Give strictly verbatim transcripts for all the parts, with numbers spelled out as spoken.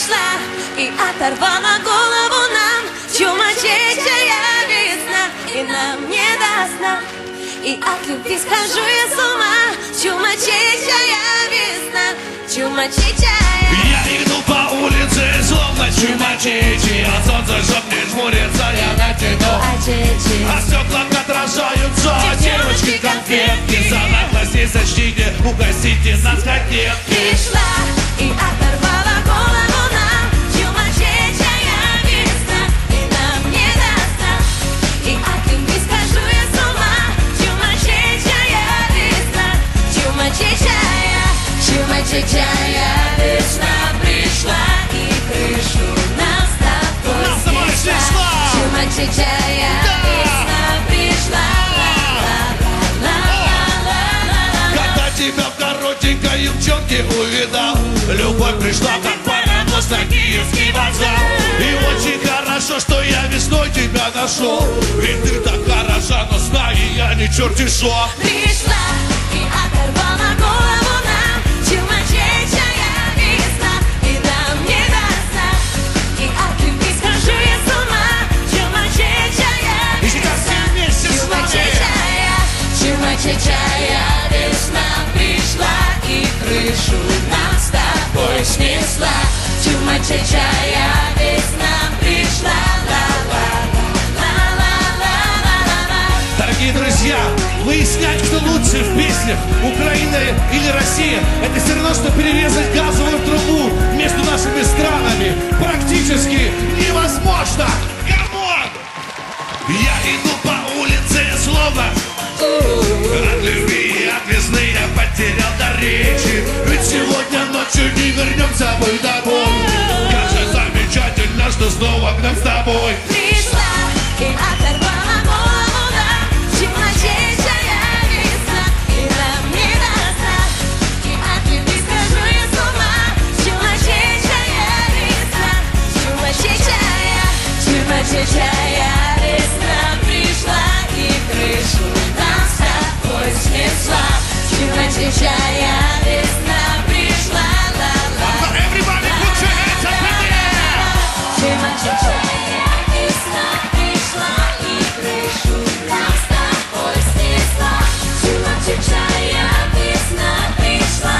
пришла и оторвала голову нам. Чумачечая весна, и нам не до сна. И от любви схожу я с ума. Чумачечая весна, чумачечая. Я иду по улице, словно чумачечи. А солнце жопнет, жмурится, я натяну. А стекла отражаются, девочки конфетки. За наглость сочтите, угостите нас как нет. Пришла и оторвала голову нам. Чумачечая весна, и нам не до сна. И от любви схожу я с ума. Чумачечая весна, чумачечая. Чумачечая весна пришла и крышу нам с тобой снесла. Чумачечая весна пришла. Когда тебя в коротенькой юбчонке увидал, любовь пришла, как паровоз на Киевский вокзал. И очень хорошо, что я весной тебя нашел. Ведь ты так хороша, но знай, я не черти шо. Пришла и оторвала голову нам. Чумачечая весна, и нам не до сна. И от любви схожу я с ума. Чумачечая И сейчас все вместе с нами. Чумачечая, чумачечая весна пришла и крышу нам с тобой снесла. Чумачечая весна пришла. Дорогие друзья, выяснять, кто лучше в песнях, Украина или Россия, это все равно, что перерезать газовую трубу между нашими странами. Практически невозможно. Камон! Я иду по улице, словно от любви и от весны я потерял до речи. Ведь сегодня ночью не вернемся мы домой. Как же замечательно, что снова к нам с тобой. Пришла и оторвала голову нам. Чумачечая весна, и нам не до сна. И от любви схожу я с ума. Чумачечая весна, чумачечая. Чумачечая весна пришла и крышу нам с тобой снесла. Чумачечая весна пришла. Everybody put your hands up in the air! Чумачечая весна пришла и крышу нам с тобой снесла. Чумачечая весна пришла.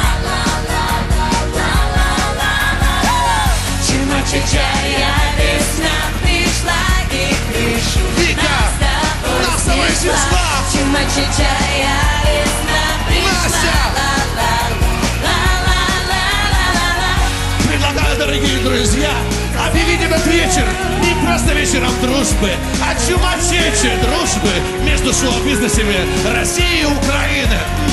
Чумачечая весна пришла и крышу нам с тобой снесла. Чумачечая весна пришла. Предлагаю, дорогие друзья, объявить этот вечер не просто вечером дружбы, а чумачечей дружбы между шоу-бизнесами России и Украины.